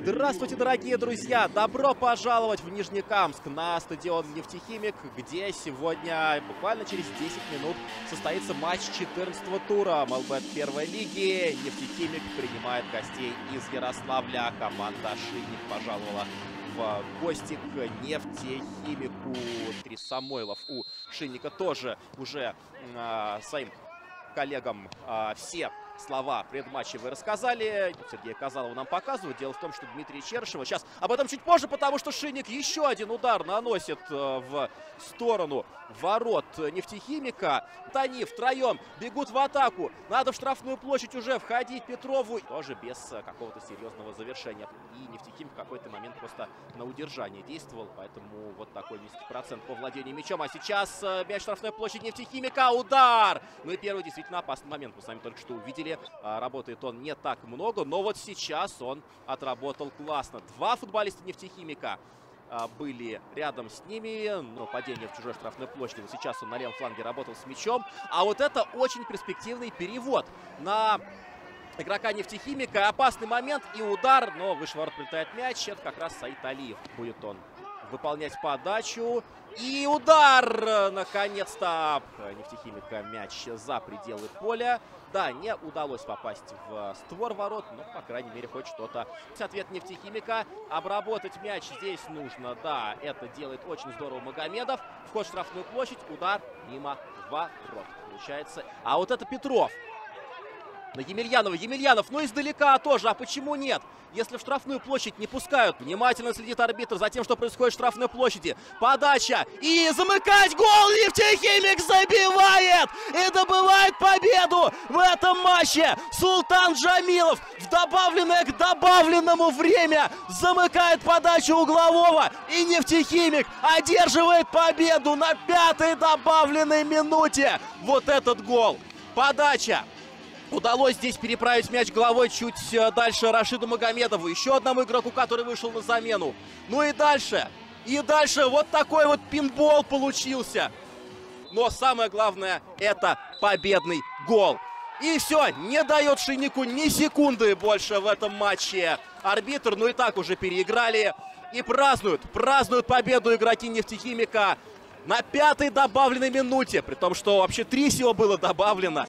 Здравствуйте, дорогие друзья! Добро пожаловать в Нижнекамск на стадион «Нефтехимик», где сегодня, буквально через 10 минут, состоится матч 14-го тура МЛБ первой лиги. «Нефтехимик» принимает гостей из Ярославля. Команда «Шинник» пожаловала в гости к «Нефтехимику». Дмитрий Самойлов у «Шинника» тоже уже своим коллегам все слова предматчевые рассказали. Сергей Казалов нам показывает. Дело в том, что Дмитрий Черышева сейчас об этом чуть позже, потому что «Шинник» еще один удар наносит в сторону ворот «Нефтехимика». Они втроем бегут в атаку. Надо в штрафную площадь уже входить Петрову. Тоже без какого-то серьезного завершения. И «Нефтехимик» в какой-то момент просто на удержание действовал. Поэтому вот такой низкий процент по владению мячом. А сейчас мяч в штрафной площади «Нефтехимика». Удар! Ну и первый действительно опасный момент. Мы с вами только что увидели. Работает он не так много, но вот сейчас он отработал классно. Два футболиста «Нефтехимика» были рядом с ними. Но падение в чужой штрафной площади. Вот сейчас он на левом фланге работал с мячом. А вот это очень перспективный перевод на игрока «Нефтехимика». Опасный момент и удар, но выше ворот прилетает мяч. Это как раз Саид Алиев. Будет он выполнять подачу. И удар! Наконец-то «Нефтехимика» мяч за пределы поля. Да, не удалось попасть в створ ворот, но, по крайней мере, хоть что-то. Ответ «Нефтехимика». Обработать мяч здесь нужно. Да, это делает очень здорово Магомедов. Вход в штрафную площадь, удар мимо ворот получается. А вот это Петров. На Емельянова. Емельянов, ну издалека тоже. А почему нет? Если в штрафную площадь не пускают, внимательно следит арбитр за тем, что происходит в штрафной площади. Подача. И замыкать гол! «Нефтехимик» забивает! И добывает победу в этом матче! Султан Джамилов в добавленное к добавленному время замыкает подачу углового. И «Нефтехимик» одерживает победу на 5-й добавленной минуте. Вот этот гол. Подача. Удалось здесь переправить мяч головой чуть дальше Рашиду Магомедову. Еще одному игроку, который вышел на замену. Ну и дальше. И дальше вот такой вот пинбол получился. Но самое главное, это победный гол. И все, не дает «Шиннику» ни секунды больше в этом матче арбитр. Ну и так уже переиграли. И празднуют победу игроки «Нефтехимика» на 5-й добавленной минуте. При том, что вообще 3 всего было добавлено.